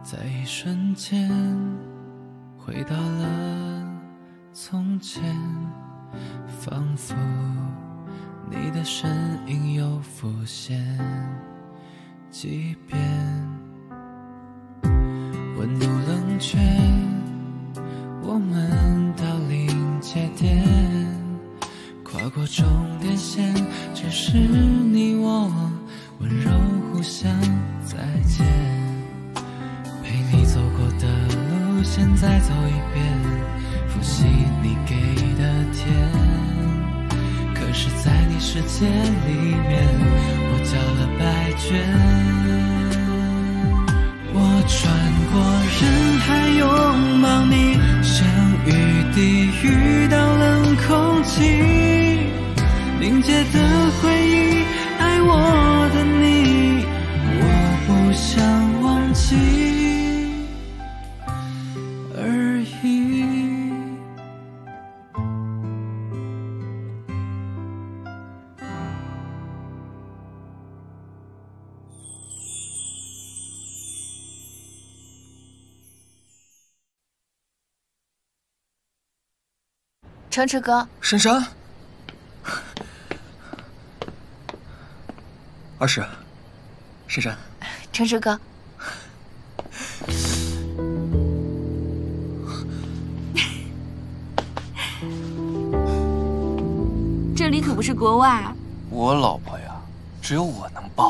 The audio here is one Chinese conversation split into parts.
在一瞬间回到了从前，仿佛你的身影又浮现几遍，温度冷却，我们到临界点，跨过终点线，只是你我温柔互相再见，陪你走过的路，现在走一遍，复习你给的甜。可是在你世界里面，我交了白卷。我穿过人海拥抱你，像雨滴遇到冷空气，凝结的回忆，爱我的你，我不想忘记而已。 城池哥， 珊珊，20，珊珊， 城池哥，这里可不是国外。 我老婆呀，只有我能抱。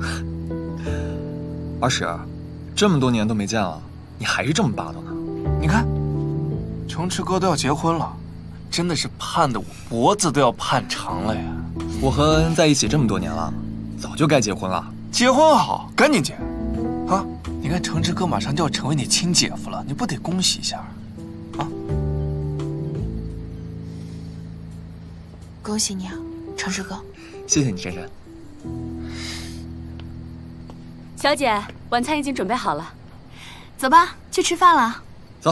20，这么多年都没见了，你还是这么霸道呢？ 你看，城池哥都要结婚了。真的是盼得我脖子都要盼长了呀！ 我和恩在一起这么多年了，早就该结婚了。 结婚好，赶紧结！啊，你看城池哥马上就要成为你亲姐夫了，你不得恭喜一下啊？ 恭喜你啊，城池哥！ 谢谢你，珊珊。 小姐，晚餐已经准备好了， 走吧，去吃饭了。 走。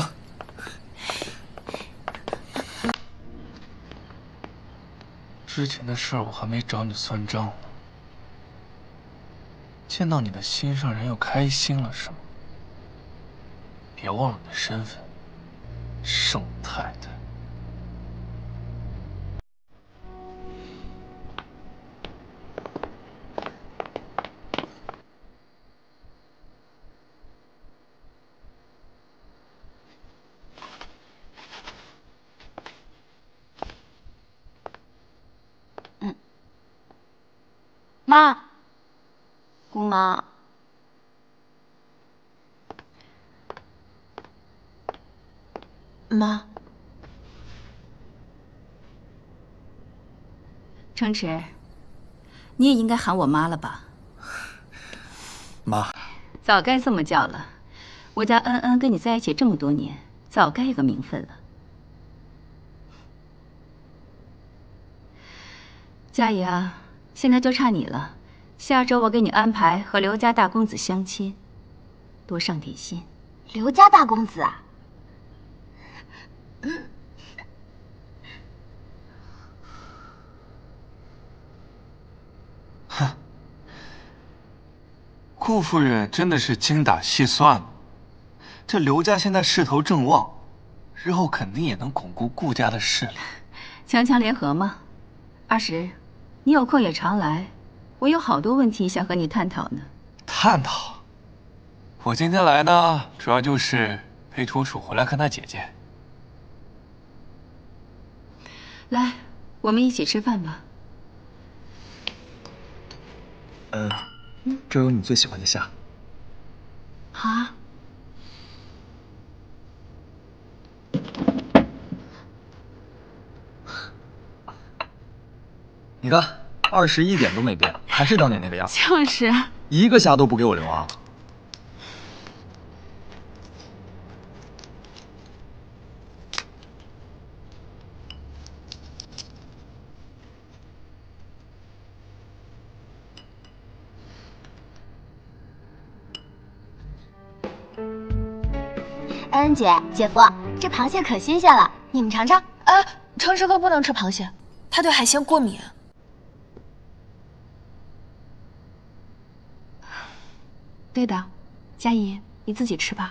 之前的事儿我还没找你算账呢，见到你的心上人又开心了是吗？别忘了你的身份，盛太太。 妈，姑妈，妈， 城池，你也应该喊我妈了吧？ 妈， 早该这么叫了。我家恩恩跟你在一起这么多年，早该有个名分了。佳怡啊，现在就差你了。下周我给你安排和刘家大公子相亲，多上点心。 刘家大公子啊？ 哼，顾夫人真的是精打细算了。这刘家现在势头正旺，日后肯定也能巩固顾家的势力。 强强联合嘛。20，你有空也常来，我有好多问题想和你探讨呢。 探讨？我今天来呢，主要就是陪楚楚回来看她姐姐。 来，我们一起吃饭吧。 这有你最喜欢的虾。 好啊。 你看，21点都没变，还是当年那个样。 就是， 一个虾都不给我留啊！ 恩姐，姐夫，这螃蟹可新鲜了，你们尝尝。 城池哥不能吃螃蟹，他对海鲜过敏。 对的，佳怡， 你自己吃吧。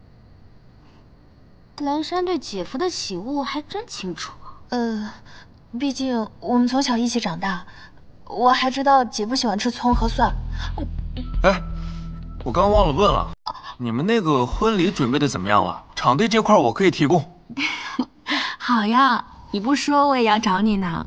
蓝山对姐夫的喜恶还真清楚。 毕竟我们从小一起长大，我还知道姐夫喜欢吃葱和蒜。 哎，我刚忘了问了，你们那个婚礼准备的怎么样了？场地这块我可以提供。 好呀，你不说我也要找你呢。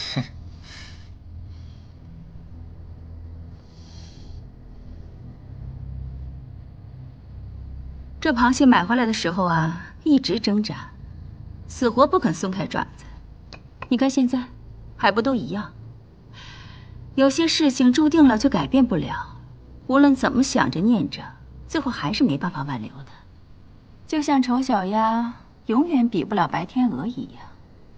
这螃蟹买回来的时候啊，一直挣扎，死活不肯松开爪子。你看现在，还不都一样？有些事情注定了就改变不了，无论怎么想着念着，最后还是没办法挽留的。就像丑小鸭永远比不了白天鹅一样。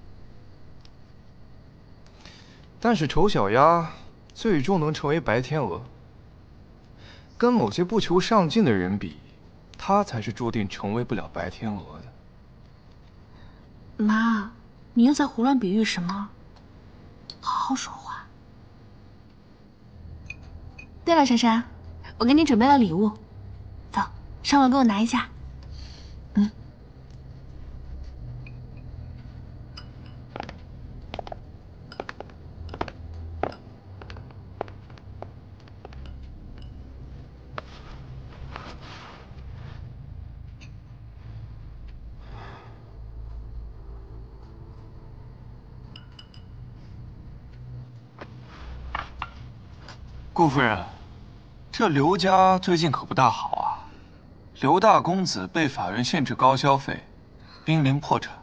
但是丑小鸭最终能成为白天鹅，跟某些不求上进的人比，他才是注定成为不了白天鹅的。 妈，你又在胡乱比喻什么？好好说话。对了，珊珊，我给你准备了礼物，走，上楼给我拿一下。 顾夫人，这刘家最近可不大好啊。刘大公子被法院限制高消费，濒临破产。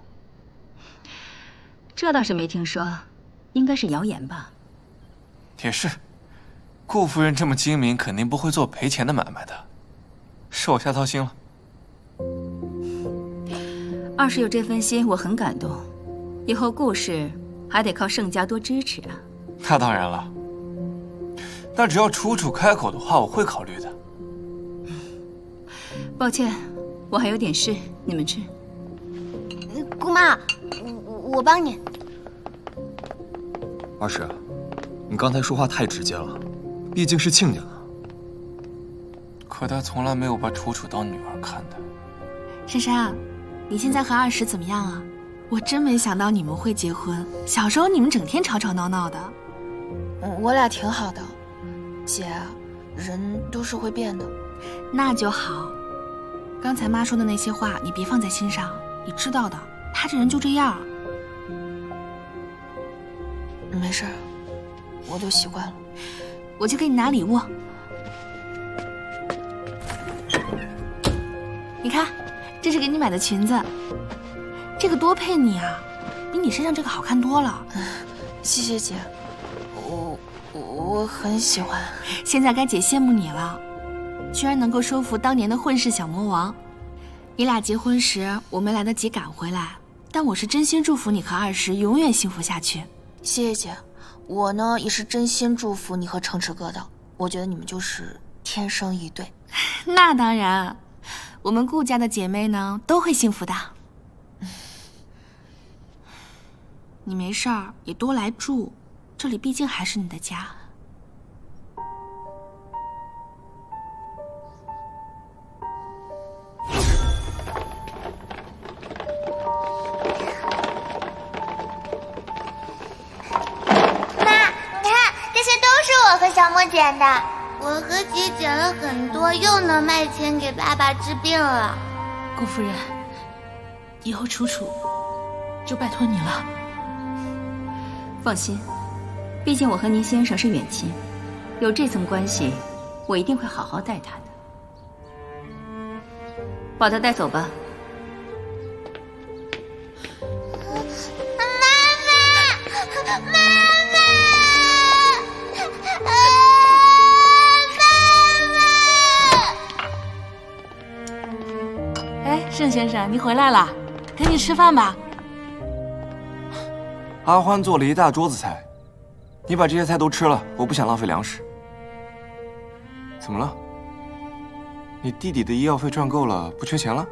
这倒是没听说，应该是谣言吧？ 也是，顾夫人这么精明，肯定不会做赔钱的买卖的，是我瞎操心了。 二师有这份心，我很感动。以后顾氏还得靠盛家多支持啊。 那当然了。但只要楚楚开口的话，我会考虑的。 抱歉，我还有点事，你们吃。 姑妈，我帮你。 二婶，你刚才说话太直接了，毕竟是亲家呢。 可他从来没有把楚楚当女儿看的。 珊珊，你现在和二婶怎么样啊？我真没想到你们会结婚。小时候你们整天吵吵闹闹的。我俩挺好的。姐，人都是会变的。那就好。刚才妈说的那些话，你别放在心上，你知道的，她这人就这样。没事，我就习惯了。我去给你拿礼物。你看，这是给你买的裙子，这个多配你啊，比你身上这个好看多了。谢谢姐，我很喜欢。现在该姐羡慕你了，居然能够收服当年的混世小魔王。你俩结婚时我没来得及赶回来，但我是真心祝福你和二婶永远幸福下去。谢谢姐，我呢也是真心祝福你和城池哥的，我觉得你们就是天生一对。那当然，我们顾家的姐妹呢都会幸福的。你没事儿也多来住，这里毕竟还是你的家。 我和小莫捡的，我和姐捡了很多，又能卖钱给爸爸治病了。 顾夫人，以后楚楚就拜托你了。 放心，毕竟我和倪先生是远亲，有这层关系，我一定会好好待他的。把他带走吧。 盛先生，你回来了，赶紧吃饭吧。 阿欢做了一大桌子菜，你把这些菜都吃了，我不想浪费粮食。怎么了？你弟弟的医药费赚够了，不缺钱了？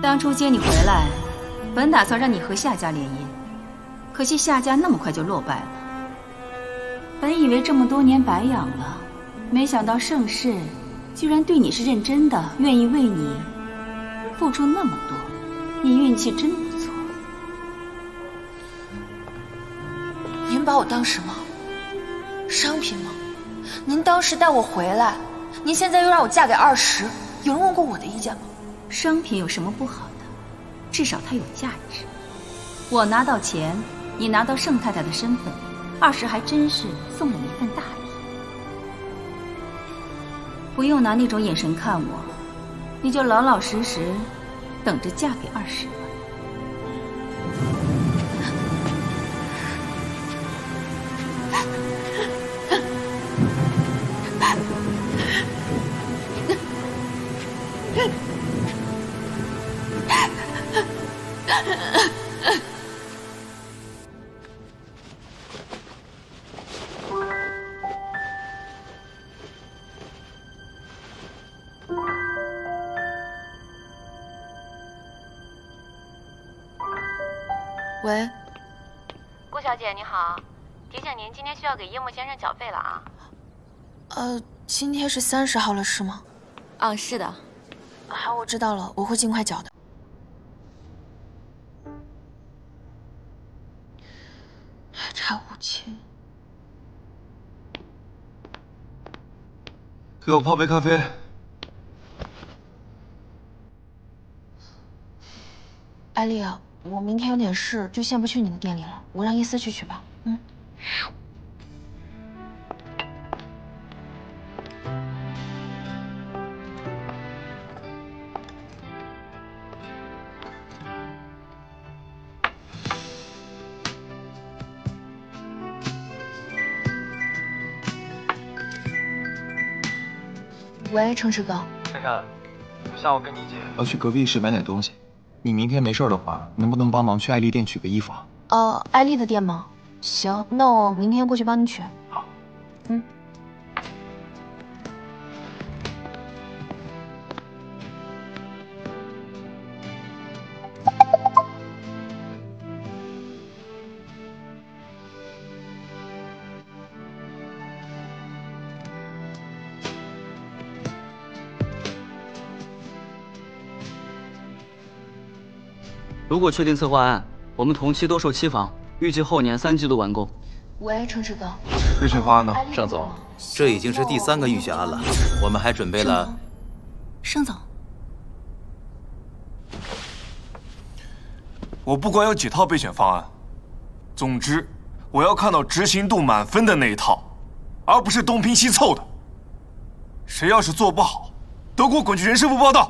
当初接你回来，本打算让你和夏家联姻，可惜夏家那么快就落败了。本以为这么多年白养了，没想到盛世居然对你是认真的，愿意为你付出那么多，你运气真不错。 您把我当什么？商品吗？您当时带我回来，您现在又让我嫁给20，有人问过我的意见吗？ 商品有什么不好的？至少它有价值。我拿到钱，你拿到盛太太的身份，20还真是送了你一份大礼。不用拿那种眼神看我，你就老老实实等着嫁给20吧。 喂， 顾小姐你好，提醒您今天需要给樱木先生缴费了啊。 今天是30号了是吗？ 啊，是的。 好，我知道了，我会尽快缴的。还差5000。 给我泡杯咖啡。 艾丽啊，我明天有点事，就先不去你的店里了，我让伊思去取吧。嗯。喂，程志刚。 珊珊，我下午跟你姐要去隔壁市买点东西，你明天没事的话，能不能帮忙去爱丽店取个衣服啊？ 艾丽的店吗？行，那我明天过去帮你取。 好。 嗯。 如果确定策划案，我们同期多售7房，预计后年3季度完工。 喂，程志刚。 备选方案呢？ 盛总，这已经是第3个预选案了，我们还准备了。 盛总， 我不管有几套备选方案，总之我要看到执行度满分的那一套，而不是东拼西凑的。谁要是做不好，都给我滚去人事部报道。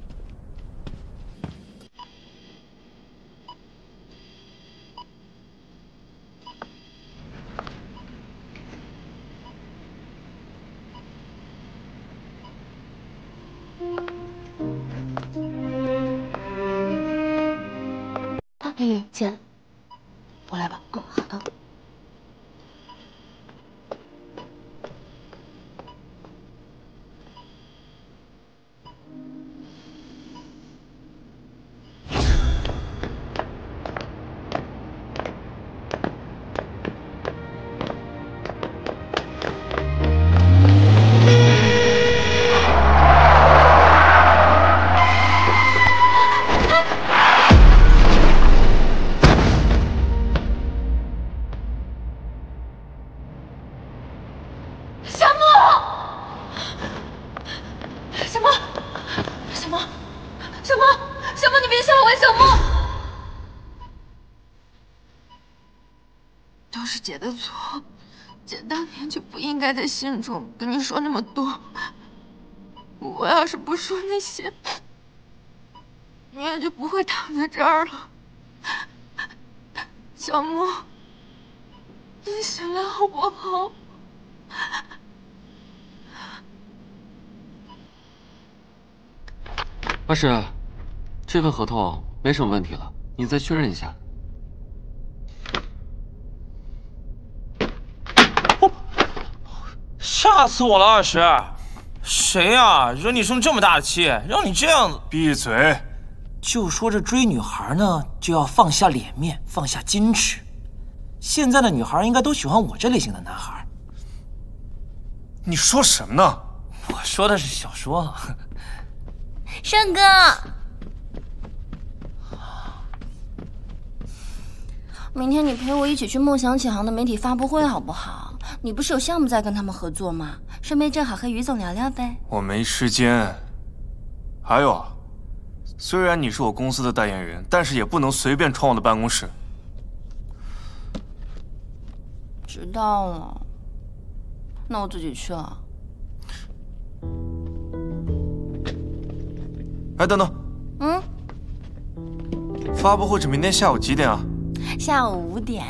丽丽，进来，我来吧。好的。 姐的错，姐当年就不应该在信中跟你说那么多。我要是不说那些，你也就不会躺在这儿了。小莫，你醒来好不好？ 阿石，这份合同没什么问题了，你再确认一下。 吓死我了，二石！谁呀，惹你生这么大的气，让你这样子？ 闭嘴！ 就说这追女孩呢，就要放下脸面，放下矜持。现在的女孩应该都喜欢我这类型的男孩。 你说什么呢？ 我说的是小说。 胜哥，明天你陪我一起去梦想启航的媒体发布会好不好？你不是有项目在跟他们合作吗？顺便正好和于总聊聊呗。 我没时间。还有啊，虽然你是我公司的代言人，但是也不能随便闯我的办公室。 知道了，那我自己去了。 哎，等等。 嗯。 发布会是明天下午几点啊？ 下午5点。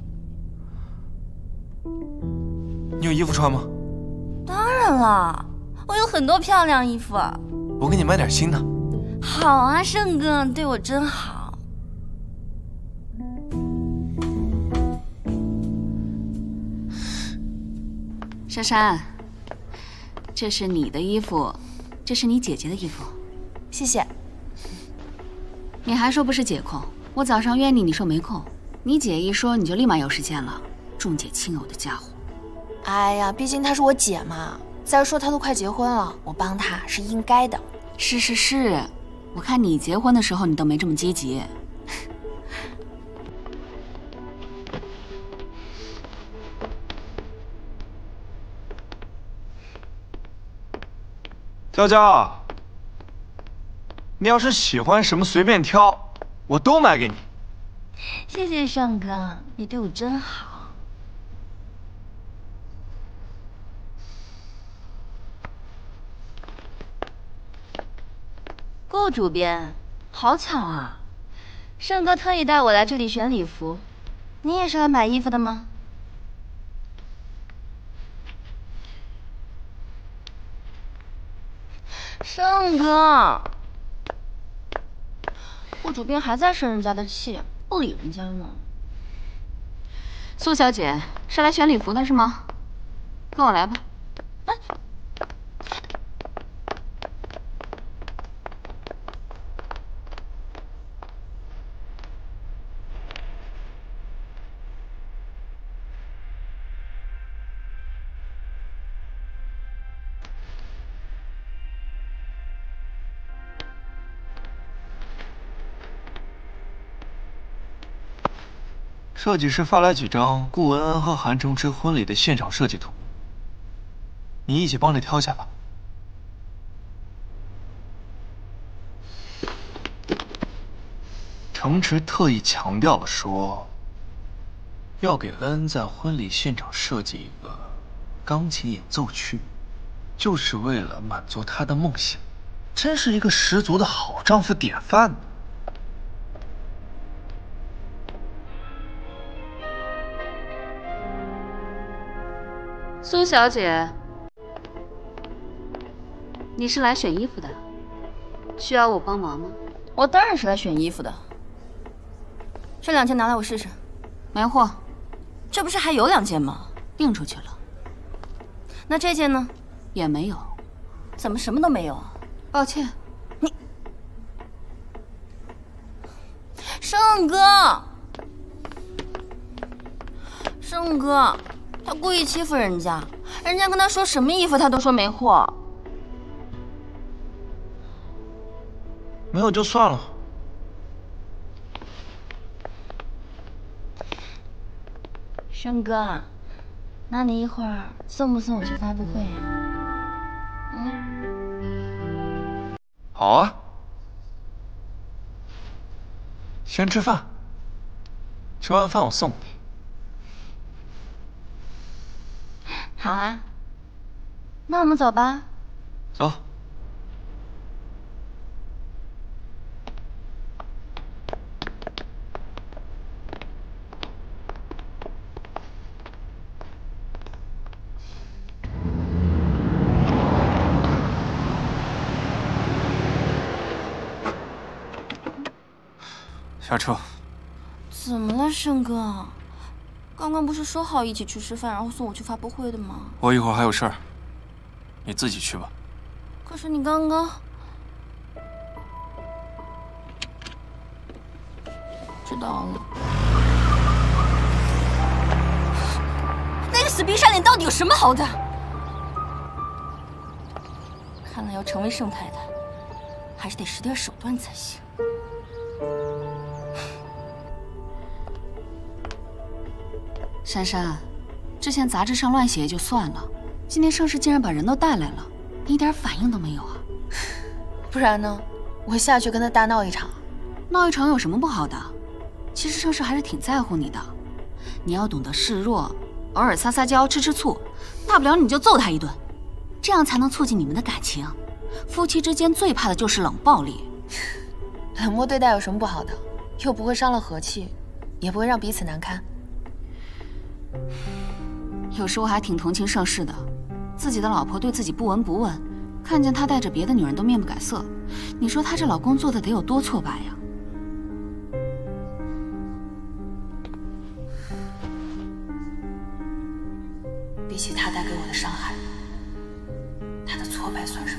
你有衣服穿吗？ 当然了，我有很多漂亮衣服。 我给你买点新的。 好啊，胜哥，对我真好。 珊珊，这是你的衣服，这是你姐姐的衣服。 谢谢。 你还说不是姐控，我早上约你，你说没空。你姐一说，你就立马有时间了，重姐轻友的家伙。 哎呀，毕竟她是我姐嘛。再说她都快结婚了，我帮她是应该的。 是，我看你结婚的时候你都没这么积极。 娇娇，你要是喜欢什么随便挑，我都买给你。 谢谢胜哥，你对我真好。顾主编，好巧啊，胜哥特意带我来这里选礼服。你也是来买衣服的吗？胜哥，顾主编还在生人家的气，不理人家呢。 苏小姐是来选礼服的是吗？跟我来吧。 设计师发来几张顾文恩和韩承之婚礼的现场设计图，你一起帮着挑下吧。承之特意强调了说，要给恩恩在婚礼现场设计一个钢琴演奏区，就是为了满足他的梦想，真是一个十足的好丈夫典范呢。 苏小姐，你是来选衣服的，需要我帮忙吗？ 我当然是来选衣服的。这2件拿来我试试。 没货。 这不是还有2件吗？ 订出去了。 那这件呢？ 也没有。 怎么什么都没有啊？ 抱歉。 你，胜哥，胜哥。他故意欺负人家，人家跟他说什么衣服，他都说没货。 没有就算了。 胜哥，那你一会儿送不送我去发布会啊？ 好啊。先吃饭，吃完饭我送你。 好啊，那我们走吧。 走。 下车。 怎么了，胜哥？刚刚不是说好一起去吃饭，然后送我去发布会的吗？ 我一会儿还有事儿，你自己去吧。 可是你刚刚…… 知道了。 那个死逼晒脸到底有什么好的？看来要成为盛太太，还是得使点手段才行。 珊珊，之前杂志上乱写也就算了，今天盛世竟然把人都带来了，你一点反应都没有啊？ 不然呢？我下去跟他大闹一场。 闹一场有什么不好的？其实盛世还是挺在乎你的，你要懂得示弱，偶尔撒撒娇、吃吃醋，大不了你就揍他一顿，这样才能促进你们的感情。夫妻之间最怕的就是冷暴力。 冷漠对待有什么不好的？又不会伤了和气，也不会让彼此难堪。 有时候还挺同情盛世的，自己的老婆对自己不闻不问，看见他带着别的女人都面不改色，你说他这老公做的得有多挫败呀？ 比起他带给我的伤害，他的挫败算什么？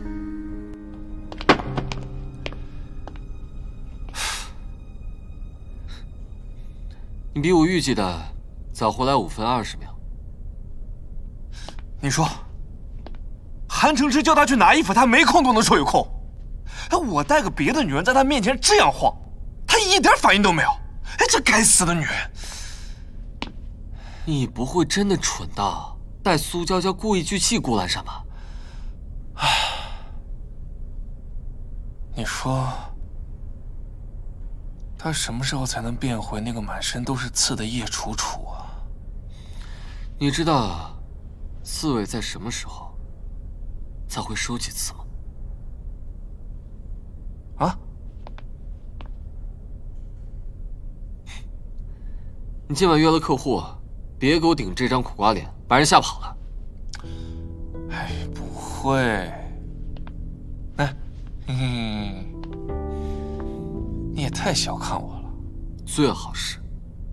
你比我预计的早回来5分20秒。 你说，韩承之叫他去拿衣服，他没空都能说有空。哎，我带个别的女人在他面前这样晃，他一点反应都没有。哎，这该死的女人！ 你不会真的蠢到带苏娇娇故意去气顾兰山吧？ 唉，你说，他什么时候才能变回那个满身都是刺的叶楚楚啊？ 你知道刺猬在什么时候才会收起刺吗？ 啊？ 你今晚约了客户，别给我顶这张苦瓜脸，把人吓跑了。 哎，不会。哎，你也太小看我了。 最好是。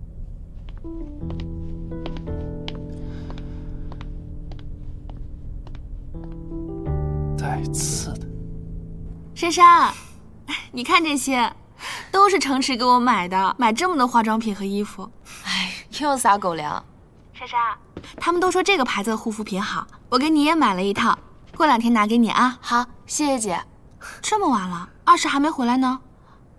带刺的。 珊珊，你看这些，都是程池给我买的，买这么多化妆品和衣服。 哎，又撒狗粮。 珊珊，他们都说这个牌子的护肤品好，我给你也买了一套，过2天拿给你啊。 好，谢谢姐。 这么晚了，20还没回来呢。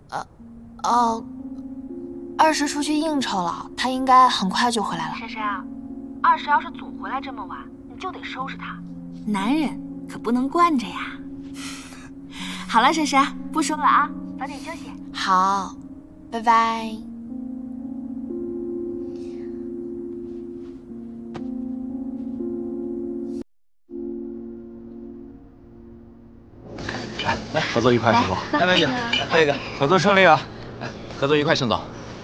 20出去应酬了，他应该很快就回来了。 珊珊，20要是总回来这么晚，你就得收拾他。男人可不能惯着呀。好了，珊珊，不说了啊，早点休息。 好，拜拜。 来，合作愉快，盛总。 来，美女，喝一个。 合作顺利啊！ 合作愉快，盛总。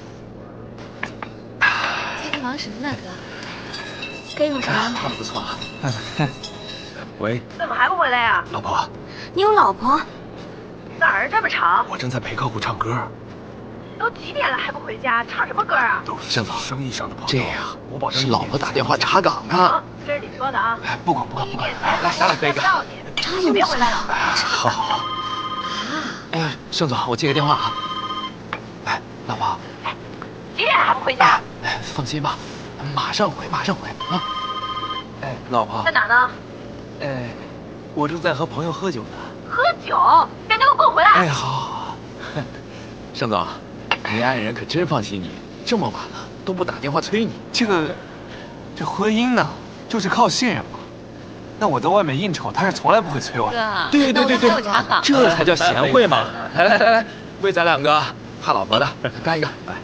最近忙什么呢，哥？该用啥？ 画得不错啊。 喂。 怎么还不回来呀？ 老婆。 你有老婆？ 哪儿这么长？ 我正在陪客户唱歌。 都几点了还不回家？唱什么歌啊？ 都是生意上的朋友。 这样，我保证是老婆打电话查岗呢。 这是你说的啊。 哎，不管。 来，咱俩喝一个。 你别回来了。 好。 哎呀，盛总，我接个电话啊。哎，老婆。 几点还不回家？ 哎，放心吧，马上回啊。 哎，老婆。 在哪呢？ 哎，我正在和朋友喝酒呢。 喝酒？赶紧给我滚回来！ 哎，好。 盛总，你爱人可真放心你，这么晚了都不打电话催你。 这婚姻呢，就是靠信任嘛。那我在外面应酬，他是从来不会催我的。 对，这才叫贤惠嘛！来，为咱两个怕老婆的干一个，来。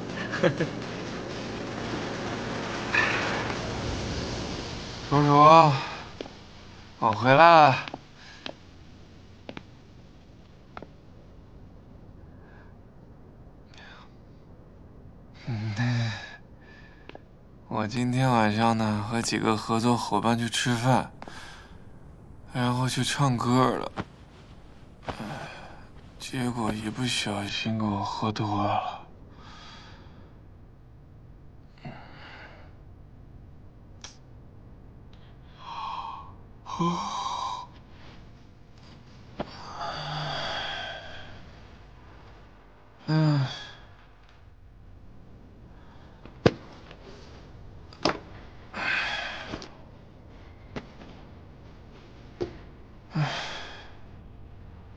楚楚，我回来了。我今天晚上呢，和几个合作伙伴去吃饭，然后去唱歌了，结果一不小心给我喝多了。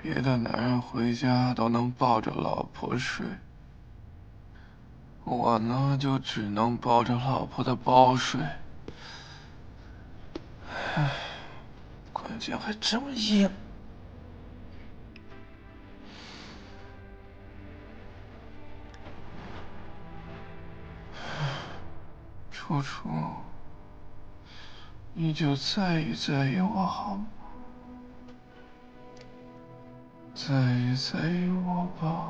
别的男人回家都能抱着老婆睡，我呢就只能抱着老婆的包睡。唉，关键还这么硬。楚楚，你就在意在意我好吗？在意在意我吧。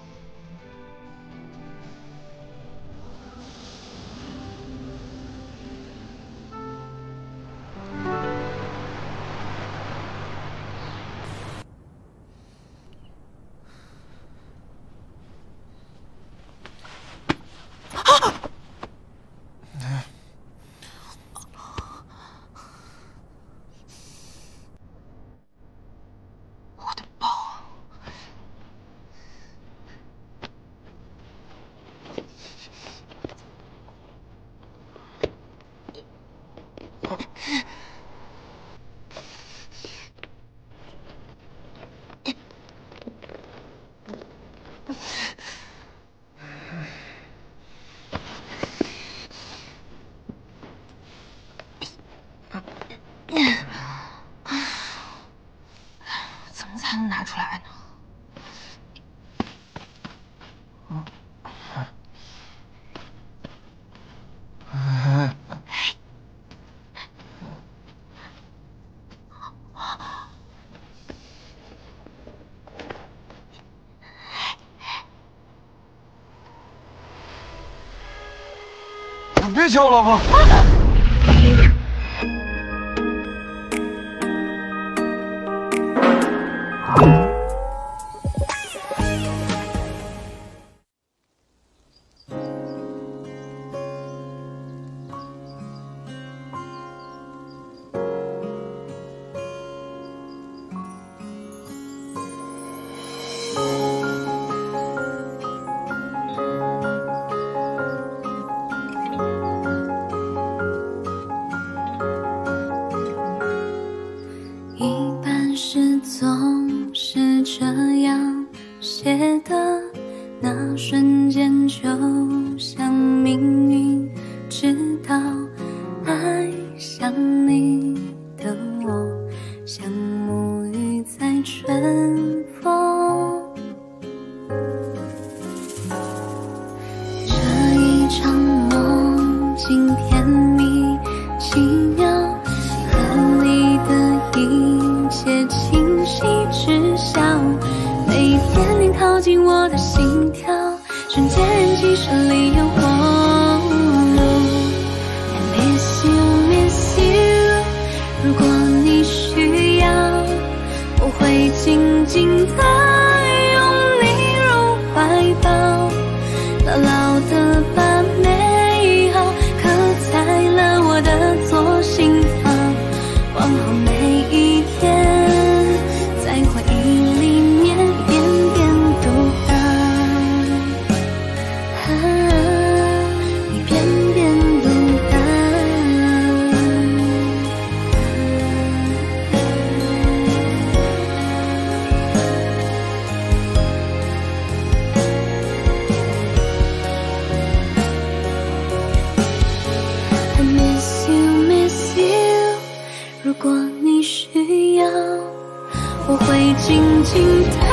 怎么才能拿出来呢？ 别敲我老婆！ 那瞬间就像命运知道爱上你的我，像沐浴在春风。这一场梦境甜蜜奇妙，和你的一切清晰知晓，每一点点靠近我的心跳，瞬间燃起胜利烟火。I miss you, miss you。如果你需要，我会紧紧地拥你入怀抱，牢牢地把美好刻在了我的左心房，往后每一天，在回忆里面点点读到，你偏偏不到。I miss you, miss you。如果你需要，我会紧紧地